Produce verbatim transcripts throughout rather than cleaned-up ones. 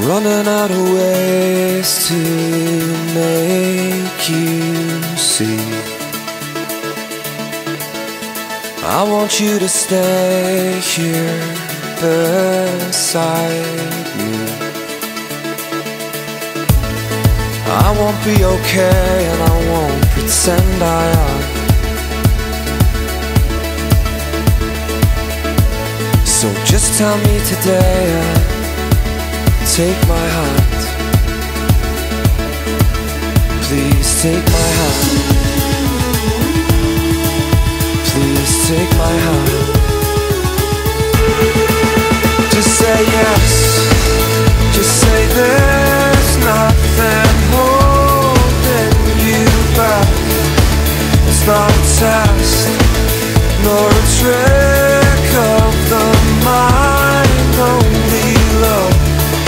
running out of ways to make you see. I want you to stay here beside me. I won't be okay and I won't pretend I am. So just tell me today and take my hand. Please take my hand. Please take my hand. Just say yes. Just say there's nothing holding you back. It's not a test, nor a trick of the mind, only love.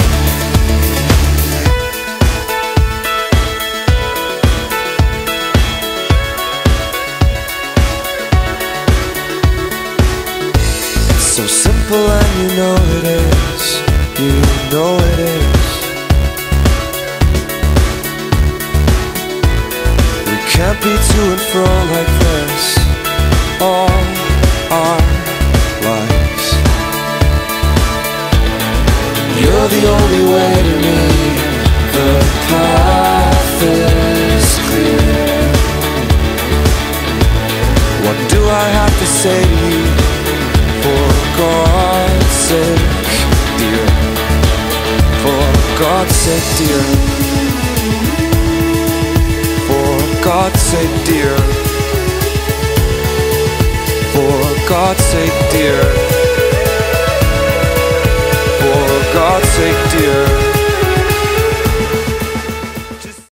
It's so simple and you know it is. You know it is. We can't be to and fro like this all our lives. You're the only way to me. The path is clear. What do I have to say to you? For God's sake, dear. For God's sake, dear. For God's sake, dear. For God's sake, dear.